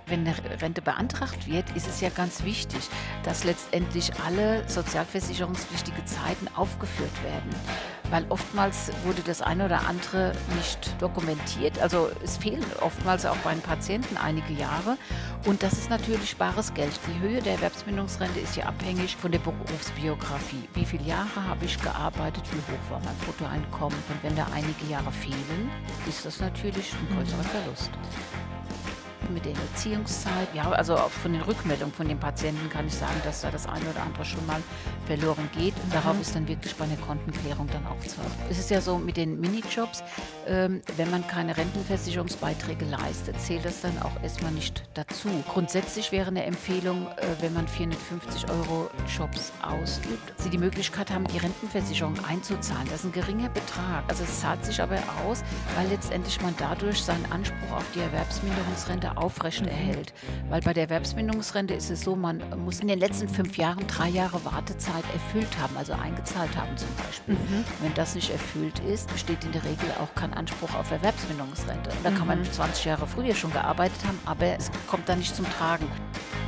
Wenn eine Rente beantragt wird, ist es ja ganz wichtig, dass letztendlich alle sozialversicherungspflichtige Zeiten aufgeführt werden. Weil oftmals wurde das eine oder andere nicht dokumentiert. Also es fehlen oftmals auch bei den Patienten einige Jahre. Und das ist natürlich bares Geld. Die Höhe der Erwerbsminderungsrente ist ja abhängig von der Berufsbiografie. Wie viele Jahre habe ich gearbeitet, wie hoch war mein Bruttoeinkommen? Und wenn da einige Jahre fehlen, ist das natürlich ein größerer Verlust. Mit der Erziehungszeit, ja, also auch von den Rückmeldungen von den Patienten kann ich sagen, dass da das eine oder andere schon mal verloren geht. Und darauf ist dann wirklich bei der Kontenklärung dann auch zu achten. Es ist ja so mit den Minijobs, wenn man keine Rentenversicherungsbeiträge leistet, zählt das dann auch erstmal nicht dazu. Grundsätzlich wäre eine Empfehlung, wenn man 450 € Jobs ausübt, Sie die Möglichkeit haben, die Rentenversicherung einzuzahlen. Das ist ein geringer Betrag. Also es zahlt sich aber aus, weil letztendlich man dadurch seinen Anspruch auf die Erwerbsminderungsrente aufrechterhält. Weil bei der Erwerbsminderungsrente ist es so, man muss in den letzten 5 Jahren 3 Jahre Wartezeit erfüllt haben, also eingezahlt haben zum Beispiel. Wenn das nicht erfüllt ist, besteht in der Regel auch kein Anspruch auf Erwerbsminderungsrente. Und da kann man 20 Jahre früher schon gearbeitet haben, aber es kommt dann nicht zum Tragen.